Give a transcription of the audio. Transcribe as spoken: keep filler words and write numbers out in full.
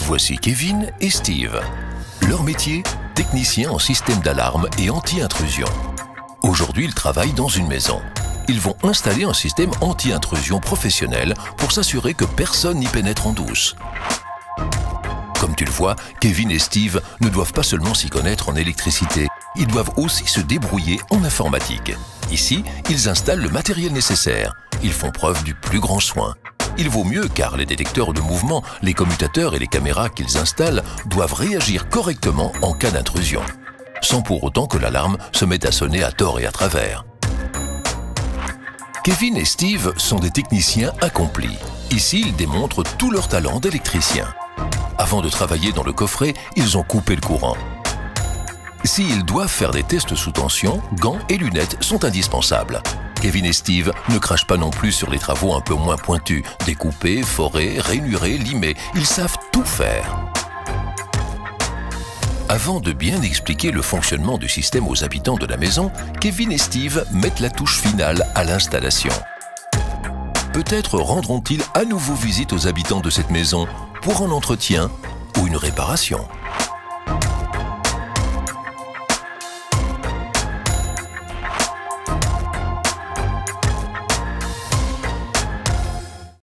Voici Kevin et Steve. Leur métier, technicien en système d'alarme et anti-intrusion. Aujourd'hui, ils travaillent dans une maison. Ils vont installer un système anti-intrusion professionnel pour s'assurer que personne n'y pénètre en douce. Comme tu le vois, Kevin et Steve ne doivent pas seulement s'y connaître en électricité, ils doivent aussi se débrouiller en informatique. Ici, ils installent le matériel nécessaire. Ils font preuve du plus grand soin. Il vaut mieux car les détecteurs de mouvement, les commutateurs et les caméras qu'ils installent doivent réagir correctement en cas d'intrusion, sans pour autant que l'alarme se mette à sonner à tort et à travers. Kevin et Steve sont des techniciens accomplis. Ici, ils démontrent tout leur talent d'électricien. Avant de travailler dans le coffret, ils ont coupé le courant. S'ils doivent faire des tests sous tension, gants et lunettes sont indispensables. Kevin et Steve ne crachent pas non plus sur les travaux un peu moins pointus. Découper, forer, rainurer, limer, ils savent tout faire. Avant de bien expliquer le fonctionnement du système aux habitants de la maison, Kevin et Steve mettent la touche finale à l'installation. Peut-être rendront-ils à nouveau visite aux habitants de cette maison pour un entretien ou une réparation.